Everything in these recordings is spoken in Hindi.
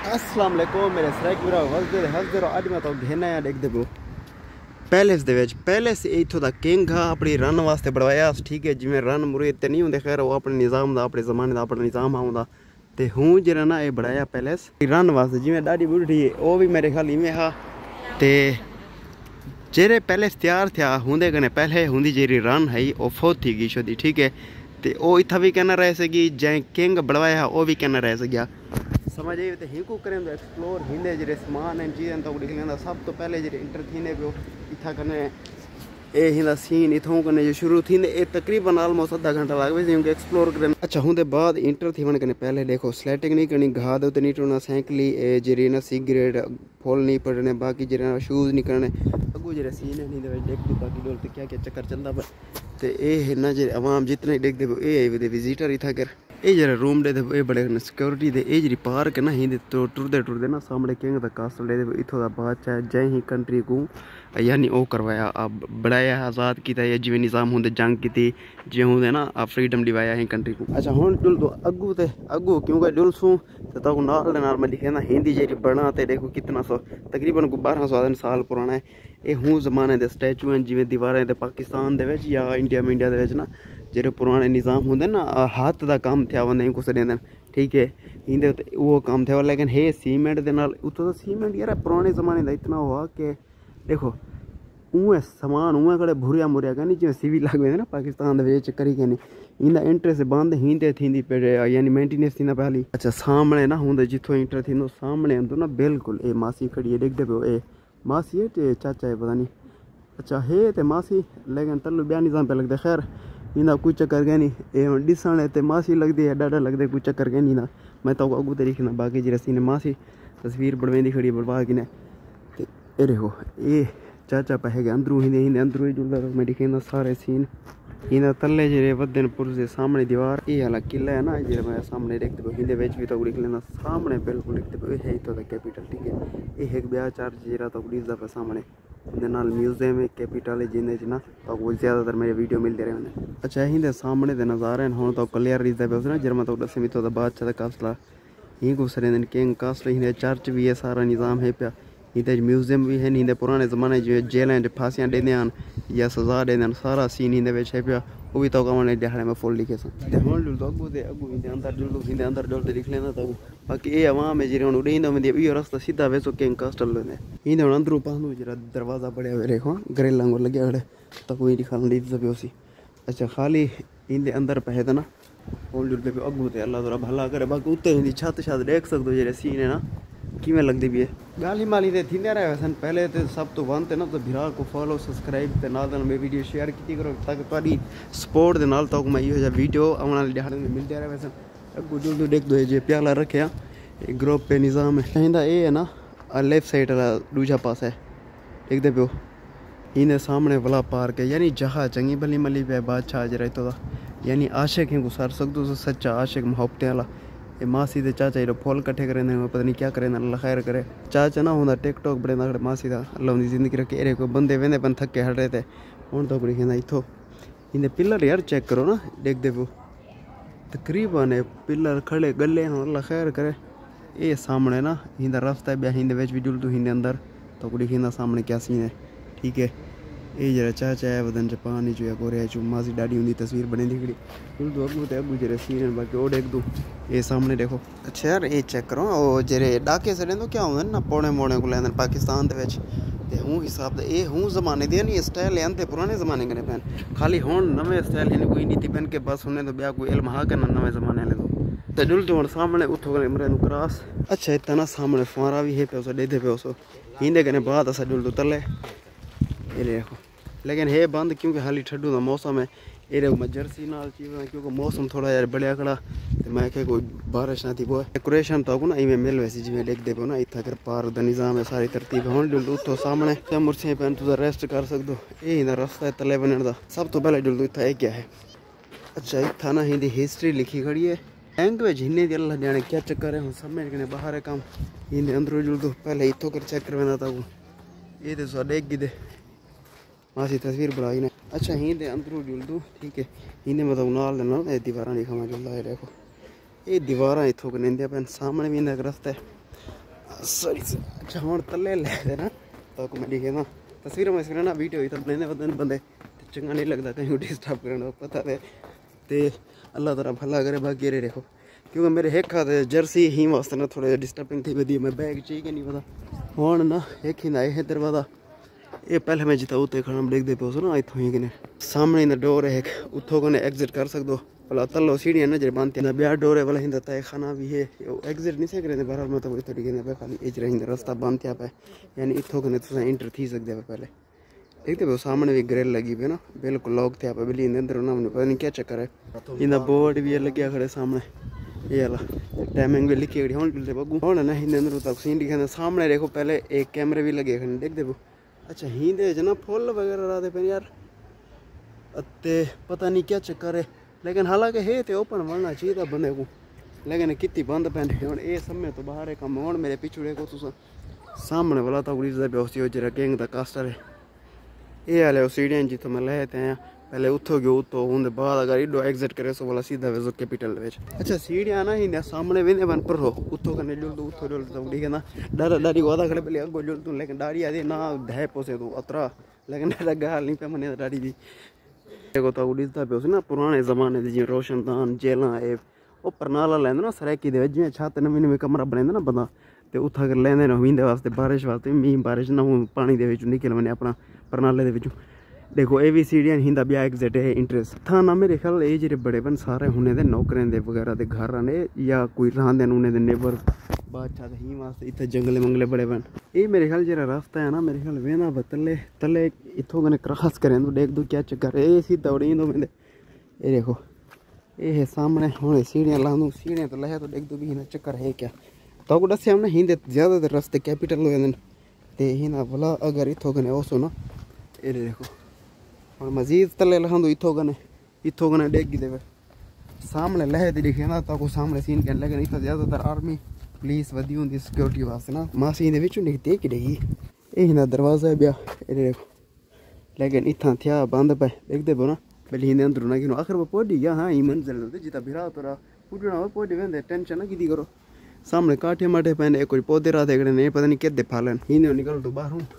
अस्सलाम वालेकुम मेरे सराइक मेरा हसदे रो अज मैं तो घेना या देखदे पो पैलेस दे विच पैलेस इथों दा किंग हा अपनी रन वास्ते बनवाया ठीक है जिवें रन मुरे ते नहीं होंदे खैर वो अपने निज़ाम दा अपने ज़माने दा अपना निज़ाम आउंदा ते हूँ जेरा ना ये बनाया पैलेस रन वास्ते जिवें डाडी बुढ़ी वो भी मेरे ख्याल इवें हा ते जेरे पैलेस तैयार थिया होंदे कने पहले हुंदी जेरी रन है वो फौत थी गई छोदी ठीक है ते वो इत्था भी कहना रह सकी जै किंग बनवाया वो भी कहना रह सकिया समझ आई तो हिकू करें तो एक्सप्लोर हिंदे जे समान चीज़ें तो निकलेंदा सब तो पहले जे इंटर थींदे पियो इत्था कने ए हिंदा सीन इथों कने जो शुरू थींदे ए तकरीबन ऑलमोस्ट आधा घंटा लग वे क्योंकि एक्सप्लोर करें अच्छा हुंदे बाद इंटर थी वन कने पहले देखो स्लेटिंग नहीं करनी घा दे नहीं टूना साइकिली ए जेरी ना सिगरेट फॉल नहीं पड़ने बाकी जेरे शूज़ नहीं करने अगू जेरे सीन है नहीं देख बाकी डोल ते क्या चक्कर चलता पर ते ए है ना जे आवाम जितने देखते ए विजिटर इथा कर ये जरा रूम दे ये बड़े सिक्योरिटी दे ये जी पार्क है ना ही तो टुरदे ना सामने किंग दा कास्टल दे इथों दा बादशाह जय ही कंट्री को यानी ओ करवाया बढ़ाया आज़ाद किया या जिवें निज़ाम होंदे जंग की जे होंदे ना फ्रीडम दिवाया ही कंट्री को अच्छा हुन जुल तो अगू क्योंकि जुल सू तो नाल दे नाल मैं लिखे ना हिंदी जेरी बना ते देखो कितना सौ तकरीबन 1200 साल पुराना है ये हूँ जमाने दे स्टैचू हैं जिवें दीवारें दे पाकिस्तान दे विच या इंडिया दे विच ना जेरे पुराने निज़ाम होंदे ना हाथ दा काम थिया वंदे कुछ देंदे ठीक है इंदे वो काम थिया लेकिन हे सीमेंट दे नाल उतो सीमेंट यार पुराने ज़माने दा इतना हुआ कि देखो उए सामान उए कड़े भुरिया मुरिया कहनी जिवें सिविल लग वेंदे ना पाकिस्तान दे विच करी कहनी इंदा इंटरेस्ट बंद हिंदे थींदी पे यानी मेंटेनेंस थींदा पहली अच्छा सामने ना हुंदे जिथों इंटर थींदो सामने हुंदो ना बिल्कुल ए मासी खड़ी है देखदे पियो ए मासी है ते चाचा है पता नहीं अच्छा है ते मासी लेकिन तल्लू ब्याह निज़ाम पे लगदे खैर इंदा कोई चक्कर गै नहीं ये डिसण ते मासी लगदी है डाडा लगदे कोई चक्कर गै नहीं ना मैं तो अगू तरीके ना बाकी जी रसी ने मासी तस्वीर बनवेंदी खड़ी बर्बाद किने ते ए देखो ये चाचा पहे गए अंदरू हिंदे अंदरू जुलदा मैं दिखेंदा सारे सीन इंदा तल्ले जे वदन पुरजे सामने दीवार ये वाला किला है ना जे मैं सामने देखते पे हिंदे विच भी तो दिख लेना सामने बिल्कुल देखते पे है तो कैपिटल ठीक है ये एक ब्याह चार्ज जेरा तो दिसदा पे सामने नाल म्यूजियम है कैपिटल है जिंदे ना तो वो ज़्यादातर मेरे वीडियो मिलते रहे अच्छा हिंदे सामने दे नज़ारे हुण तो क्लियर दिसदा पे ना जरमा तो दसे तो बादशाह दा कास्टला ही गुसरे दिन किंग कास्टल हिंदे चर्च भी है सारा निज़ाम है पे हिंदे म्यूजियम भी है हिंदे पुराने ज़माने जो जेलें फांसियां देंदे हैं या सज़ा देंदे सारा सीन हिंदे विच है पे वो भी तो कमाने दिहाड़े में फुल लिखे सन हुण जुल तो अगू हिंदे अंदर जुल दिख लेना तो बाकी ये आवाम है जी हुण उड़ींदो में इहो रास्ता सीधा वेसो किंग कास्टल वेंदे हिंदे हुण अंदरू पांदो जरा दरवाज़ा बड़े हुए देखो ग्रिल वांगुर लगे खड़े तो कोई दिखाने दी पियो सी अच्छा खाली हिंदे अंदर पहे तो ना हुण जुल पे अगू ते अल्लाह तआला भला करे बाकी उत्ते हिंदी छत देख सकदो जेरे सीन है ना किवें लगदी भी है गाली माली ते थींदे रहे सन पहले तो सब तो वन ते ना तो भिरा को फॉलो सब्सक्राइब ते नाल मैं वीडियो शेयर की करो ताकि तुहाडी सपोर्ट दे नाल तो मैं इहो जिहा वीडियो आने वाले दिहाड़े में मिलते रहे सन अगू जुल देख दो जे प्याला रखिया ग्रुप पे निज़ाम है हिंदा ये है ना लेफ्ट साइड वाला दूजा पास है देखते पियो इन्हें सामने वाला पार्क है यानी जहाँ चंगी भली मली पे बादशाह जरा तो यानी आशिक हैं गुसार सकते सच्चा आशिक मोहब्बतें वाला ये मासी दे चाचा जो फूल कट्ठे करें पता नहीं क्या करें अल्लाह खैर करे चाचा ना होंदा टिकटॉक बड़े खड़े मासी का अल्लाह उनकी जिंदगी रखे एरे कोई बंदे वेंदे पन थके हटे थे हूँ तो कहना इथो इन्हें पिलर यार चेक करो ना देखते पियो तकरीबन है पिलर खड़े गले अल्लाह खैर करे ये सामने ना हिंदा रास्ता है ब्याह हिंदे विच भी जुल तू हिंदे अंदर तो कुड़ी हिंदा सामने क्या सीन है ठीक है ये जरा चाचा है वदन जापान जो है गोरे जो मासी डाडी उनकी तस्वीर बने दी खड़ी जुल तो अगू ते अगू जरे सीन है बाकी और देख दूँ ये सामने देखो अच्छा यार ये चेक करो वो जरे डाके सड़े तो क्या होंगे ना पौने मोने को लेंदे पाकिस्तान दे विच ते हूँ हिसाब ये हूँ जमाने दे नहीं स्टाइल आंते पुराने जमाने कने पैन खाली हुण नवे स्टाइल हिन कोई नीति पैन के बस हुने तो ब्याह कोई इल्म हा करना नवे जमाने ले तो जुल तो सामने उठो कने मरे नु क्रॉस अच्छा इतना सामने फुआरा भी है पे उस देदे पे उस हिंदे कने बाद असा जुल तो तले ये देखो लेकिन है बंद क्योंकि हाली ठंडू का मौसम है ये मैं जर्सी नाल चीज़ क्योंकि मौसम थोड़ा यार बढ़िया खड़ा तो मैं क्या कोई बारिश ना थी वो डेकोरेशन तो ना इवें मिल वैसी जिवें देखते पे ना इतना कर पार दा निज़ाम है सारी तरतीब हुण जुल उतो सामने मुर्से पैन तुझा रेस्ट कर सकदो ये इंदा रास्ता है तले बनने का सब तो पहले जुल इतना क्या है अच्छा इतना ना हिंदी हिस्ट्री लिखी खड़ी है लैंग्वेज हिन्ने दी अल्लाह जाने क्या चक्कर है समझ के बाहर है काम हिंदे अंदरों जुल तो पहले इतो कर चेक करवाना था वो ये तो सो देख गिदे मासी तस्वीर बढ़ाई ने अच्छा हिंदे अंदरों जुल दो ठीक है हिंदे मतलब नाल ना ये दीवार लिखा मैं जुलदा है देखो ये दीवार इतों कनेंदे पैन सामने भी इंदा रास्ता है सॉरी अच्छा हुन तले ले ना तो मैं दिखे ना तस्वीर में ना वीडियो ही तो बने बंदे चंगा नहीं लगता कहीं डिस्टर्ब करना पता है ते अल्लाह ताला भला करे बाकी रे देखो क्योंकि मेरे एक हाथ जर्सी ही वास्ते ना थोड़े डिस्टर्बिंग थी वधी मैं बैग चाहिए नहीं पता हुन ना एक ही ना है दरवाजा ये पहले मैं जिता उते खड़ा देखते पे ना इथों ही कने सामने ना डोर है उथों कने एग्जिट कर सकदो भला तलो सीढ़ियां नजर बांधते ना ब्याह डोर है वाला हिंदा तय खाना भी है एग्जिट नहीं से करे बहरहाल मैं तो इथों दिखे पे खाली एज रहिंदा रास्ता बांधते पे यानी इथों कने तुसा एंटर थी सकदे पे पहले देखते पे सामने भी ग्रिल लगी हुई है ना बिल्कुल लॉक थे पे बिल्ली अंदर ना पता नहीं क्या चक्कर है इंदा बोर्ड भी लगे खड़े सामने ये वाला टाइमिंग भी लिखी हुई हुन चलते बगू हुन ना हिंदे अंदर तक सीन दिखा सामने देखो पहले एक कैमरे भी लगे खड़े देखते पे अच्छा हिंदे च ना फुल वगैरह रहते पे यार अते पता नहीं क्या चक्कर है लेकिन हालांकि है तो ओपन बनना चाहिए बंदे को लेकिन कितनी बंद पैंदे हुन ये समय तो बाहर है कम हुन मेरे पिछू देखो तुस सामने वाला तो उड़ी दा बेहोसी हो जरा किंग दा कास्टर है ये वाले सीढ़ियां जितो मैं लेते हैं पहले उतो गयो उतो उनके बाद अगर इडो एग्जिट करे सो वाला सीधा वेजो कैपिटल विच अच्छा सीढ़ियां ना ही सामने वेंदे बन पर हो उतो कने जुल उतो जुल तो उड़ी ना डर डरी वादा खड़े पहले अगो जुल तू लेकिन दाढ़ी आदे ना धै पोसे तू अतरा लेकिन गाल नहीं पे मने दाढ़ी दी देखो तो उड़ी दा पे ना पुराने जमाने दी रोशनदान जेला ए ओ परनाला लेंदे ना सराकी दे जिवें छत नवीं कमरा बनेंदा ना बंदा ते उत्थां अगर लेंदे ना वींदे वास्ते बारिश वास्ते मींह बारिश ना पानी दे विच निकल वने अपना परनाले दे विचों देखो ये भी सीढ़ियां हिंदा ब्याह एग्जिट है इंटरेस्ट था ना मेरे ख्याल ये जेह्ड़े बड़े बन सारे हुने दे नौकरें दे वगैरह दे घर ने या कोई रहांदे उन्हें दे नेबर बादशाह दे ही वास्ते इत्थे जंगले मंगले बड़े बन ये मेरे ख्याल जेह्ड़ा रास्ता है ना मेरे ख्याल वेना बतले तले इत्थों कने क्रॉस करें तो देख दो क्या चक्कर है ये सीधा उड़ी दो मेरे ये देखो ये है सामने हुने सीढ़ियां लाऊं सीढ़ियां तो लहे तो देख दो भी ना चक्कर है क्या तो को दस्या हमने हिंदे ज्यादातर रास्ते कैपिटल हो जांदे ते हिना भला अगर इत्थों कने ओसो ना ये देखो और मजीद तले लहंदो इथों कने डेगी देवे सामने लहे दी दिखे ना तो सामने सीन कहने लेकिन इतना ज़्यादातर आर्मी पुलिस वधी होंदी सिक्योरिटी वास्ते ना मासी दे विच निकती कि डेगी ये हिंदा दरवाजा है ब्याह ये देखो लेकिन इतना थिया बंद पे देखते पो ना पहले हिंदे अंदर ना कि आखिर वो पहुंची गया हाँ ही मंजिल होते जिता बिरा तोरा पुटना हो पहुंच वेंदे टेंशन ना की करो सामने काठे माठे पहने कोई पौधे राधे नहीं पता नहीं कितने फालन हिंदे निकल तो बाहर हूँ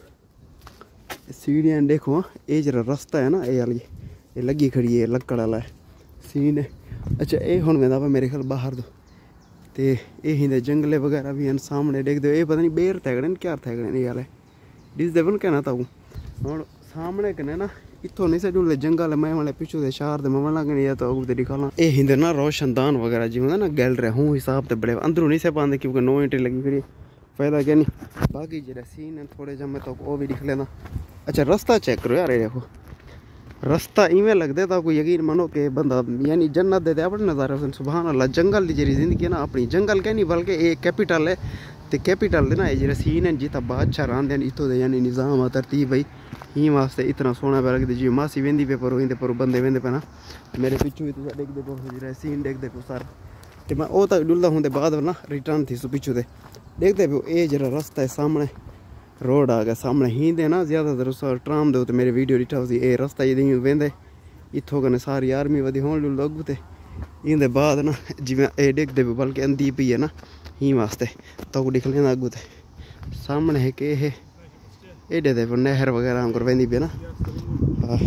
सीढ़ियाँ देखो ये जरा रास्ता है ना ये वाली ये लगी खड़ी है लक्कड़ वाला है सीन है अच्छा ये हुन मैं मेरे ख्याल बाहर दो ते ये हिंदे जंगले वगैरह भी हैं सामने देख दो ये पता नहीं बेर थैगड़े क्या थैगड़े ये वाले डिस देवन कहना था और सामने कने ना इथों नहीं से जुड़े जंगल मैं वाले पिछू दे शहर दे ममला कने या तो अगू दिखाना ये हिंदे ना रोशनदान वगैरह जी होंगे ना गैलरी हूँ हिसाब से बड़े अंदरों नहीं से पाते क्योंकि 9 इंट लगी फिर फायदा क्या नहीं बाकी जरा सीन है थोड़े जमे तो वो भी दिख लेना अच्छा रास्ता चेक करो यार ये देखो रास्ता इवें लगता था कोई यकीन मानो कि बंदा यानी जन्नत दे अपने नज़ारे सुभान अल्लाह जंगल की जी जिंदगी है ना अपनी जंगल क्या नहीं बल्कि एक कैपिटल है तो कैपिटल ना ये सीन है जितना बादशाह रहांदे इतों दे यानी निज़ाम तरतीब भाई ही वास्ते इतना सोहना पे लगता जी मासी वेंदी पे पर इंदे पर बंदे वेंदे पे ना मेरे पिछू भी तुम देखते पो जो सीन देखते पो सारा तो मैं वो तक डुलदा हूँ बाद ना रिटर्न थी सो पिछू दे देखते पे ये जरा रास्ता है सामने रोड आ गया सामने ही दे ना ज़्यादातर उस ट्राम दे मेरे वीडियो डिठा उसी ये रास्ता ये वेंदे इतों कने सारी आर्मी वधी होन डुलदा अगू ते इंदे बाद ना जिवें ये देखते पे बल्कि अंधी पी है ना ही वास्ते तो दिख लेना अगू ते सामने है कि है एडे दे नहर वगैरह हमको वेंदी पे ना हाँ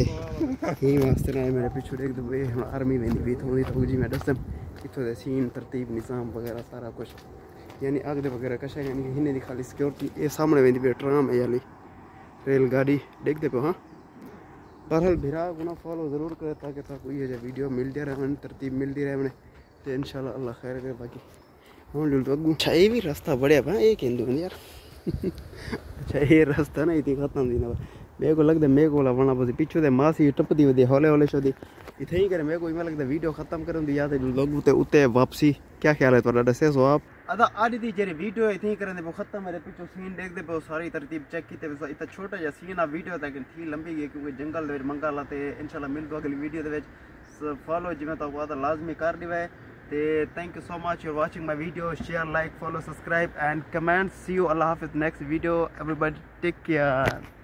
ही वास्ते ना मेरे पिछू देख दो ये आर्मी वेंदी पे थोड़ी तो जी मैं दसम इतों दे सीन तरतीब निज़ाम वगैरह सारा कुछ यानी अगदे वगैरह कशा यानी हिन्ने दी खाली सिक्योरिटी ये सामने वेंदी पे ट्राम है यानी रेलगाड़ी देखते पे हाँ बहरहाल भिरा गुना फॉलो ज़रूर करे ताकि कोई ये वीडियो मिलती रहे तरतीब मिलती रहे तो इंशाल्लाह अल्लाह खैर करे बाकी हूँ जुल तो अगू अच्छा ये भी रास्ता बढ़िया पा ये कहते हैं यार अच्छा ये रास्ता ना इतनी खत्म थी ना मेरे को लगता मेरे को बना पसी पिछू दे मासी टपदी वधी हौले हौले शोदी इतने ही करे मेरे को इवें लगता वीडियो खत्म करूँ या तो लोग उत्ते वापसी क्या ख्याल है थोड़ा दसे सो आप अदा अज दी जेरी वीडियो इतनी ही करें खत्म मेरे पिछू सीन देखते पे सारी तरतीब चेक की इतना छोटा जहा सीन आ वीडियो लेकिन थी लंबी गई क्योंकि जंगल दे मंगा ला ते इंशाल्लाह मिल दो अगली वीडियो दे फॉलो जिवें तो वादा लाजमी कर दिवा है ते thank you so much for watching my video share like follow subscribe and comment see you अल्लाह हाफिज़ next video everybody take care.